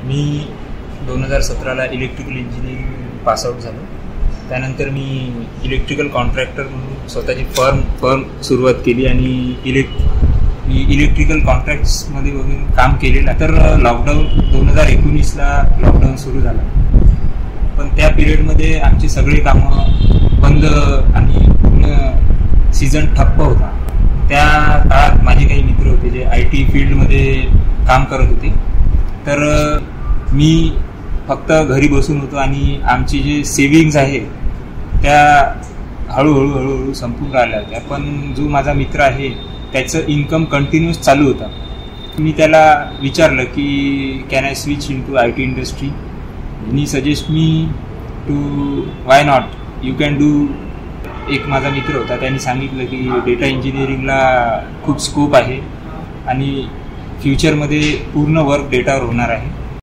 मी 2017ला electrical engineering passout झालो. त्यानंतर मी इलेक्ट्रिकल कॉन्ट्रॅक्टर म्हणून स्वतःची फर्म सुरुवात केली आणि इलेक्ट्रिकल कॉन्ट्रॅक्ट्समध्ये वगैरे काम केलेलं. तर लॉकडाऊन 2019ला लॉकडाऊन सुरू झाला, पण त्या पिरियडमध्ये आमचे सगळे कामं बंद आणि पूर्ण सीझन ठप्प होता. त्या काळात माझे काही मित्र होते जे IT फील्डमध्ये काम करत होते. तर मी फक्त घरी बसून होतो आणि आमची जे सेविंग्ज आहे त्या हळूहळू संपून राहिल्या होत्या. पण जो माझा मित्र आहे त्याचं इन्कम कंटिन्यूस चालू होता. मी त्याला विचारलं की can I switch into IT industry. He suggest me to why not, you can do. एक माझा मित्र होता, त्यांनी सांगितलं की डेटा इंजिनिअरिंगला खूप स्कोप आहे आणि फ्युचरमध्ये पूर्ण वर्क डेटावर होणार आहे.